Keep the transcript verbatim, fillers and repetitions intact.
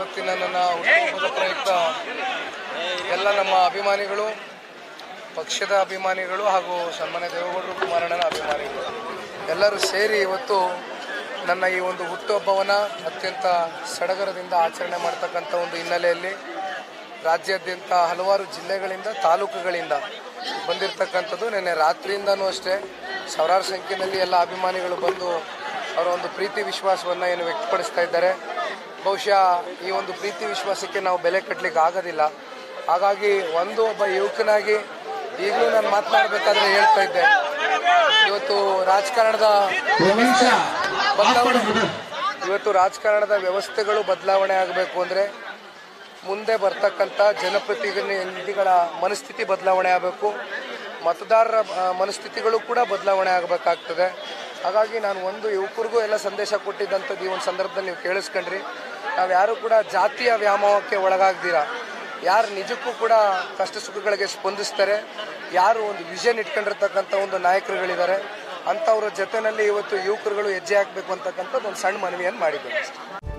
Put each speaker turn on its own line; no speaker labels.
ಇವತ್ತಿನ ನನ್ನ ಹುಟ್ಟುಹಬ್ಬದ ಪ್ರಯುಕ್ತ ಎಲ್ಲ ನಮ್ಮ ಅಭಿಮಾನಿಗಳು, ಪಕ್ಷದ ಅಭಿಮಾನಿಗಳು ಹಾಗೂ ಸನ್ಮಾನ್ಯ ದೇವೇಗೌಡರು ಕುಮಾರಣ್ಣನ ಅಭಿಮಾನಿಗಳು ಎಲ್ಲರೂ ಸೇರಿ ಇವತ್ತು ನನ್ನ ಈ ಒಂದು ಹುಟ್ಟುಹಬ್ಬವನ್ನು ಅತ್ಯಂತ ಸಡಗರದಿಂದ ಆಚರಣೆ ಮಾಡ್ತಕ್ಕಂಥ ಒಂದು ಹಿನ್ನೆಲೆಯಲ್ಲಿ ರಾಜ್ಯಾದ್ಯಂತ ಹಲವಾರು ಜಿಲ್ಲೆಗಳಿಂದ ತಾಲೂಕುಗಳಿಂದ ಬಂದಿರತಕ್ಕಂಥದ್ದು. ನಿನ್ನೆ ರಾತ್ರಿಯಿಂದನೂ ಅಷ್ಟೇ ಸಾವಿರಾರು ಸಂಖ್ಯೆಯಲ್ಲಿ ಎಲ್ಲ ಅಭಿಮಾನಿಗಳು ಬಂದು ಅವರ ಒಂದು ಪ್ರೀತಿ ವಿಶ್ವಾಸವನ್ನು ಏನು ವ್ಯಕ್ತಪಡಿಸ್ತಾ ಇದ್ದಾರೆ. ಬಹುಶಃ ಈ ಒಂದು ಪ್ರೀತಿ ವಿಶ್ವಾಸಕ್ಕೆ ನಾವು ಬೆಲೆ ಕಟ್ಟಲಿಕ್ಕೆ ಆಗೋದಿಲ್ಲ. ಹಾಗಾಗಿ ಒಂದು ಒಬ್ಬ ಯುವಕನಾಗಿ ಈಗಲೂ ನಾನು ಮಾತನಾಡಬೇಕಾದ್ರೆ ಹೇಳ್ತಾ ಇದ್ದೆ, ಇವತ್ತು ರಾಜಕಾರಣದ ಬದಲಾವಣೆ ಇವತ್ತು ರಾಜಕಾರಣದ ವ್ಯವಸ್ಥೆಗಳು ಬದಲಾವಣೆ ಆಗಬೇಕು ಅಂದರೆ ಮುಂದೆ ಬರ್ತಕ್ಕಂಥ ಜನಪ್ರತಿನಿಧಿಗಳ ಮನಸ್ಥಿತಿ ಬದಲಾವಣೆ ಆಗಬೇಕು, ಮತದಾರರ ಮನಸ್ಥಿತಿಗಳು ಕೂಡ ಬದಲಾವಣೆ ಆಗಬೇಕಾಗ್ತದೆ. ಹಾಗಾಗಿ ನಾನು ಒಂದು ಯುವಕರಿಗೂ ಎಲ್ಲ ಸಂದೇಶ ಕೊಟ್ಟಿದ್ದಂಥದ್ದು ಈ ಒಂದು ಸಂದರ್ಭದಲ್ಲಿ ನೀವು ಕೇಳಿಸ್ಕೊಂಡ್ರಿ. ನಾವು ಯಾರು ಕೂಡ ಜಾತಿಯ ವ್ಯಾಮೋಹಕ್ಕೆ ಒಳಗಾಗ್ದಿರ, ಯಾರು ನಿಜಕ್ಕೂ ಕೂಡ ಕಷ್ಟ ಸುಖಗಳಿಗೆ ಸ್ಪಂದಿಸ್ತಾರೆ, ಯಾರು ಒಂದು ವಿಷನ್ ಇಟ್ಕೊಂಡಿರ್ತಕ್ಕಂಥ ಒಂದು ನಾಯಕರುಗಳಿದ್ದಾರೆ, ಅಂಥವ್ರ ಜೊತೆಯಲ್ಲಿ ಇವತ್ತು ಯುವಕರುಗಳು ಹೆಜ್ಜೆ ಹಾಕಬೇಕು ಅಂತಕ್ಕಂಥದ್ದು ಒಂದು ಸಣ್ಣ ಮನವಿಯನ್ನು ಮಾಡಿದ್ದೇನೆ.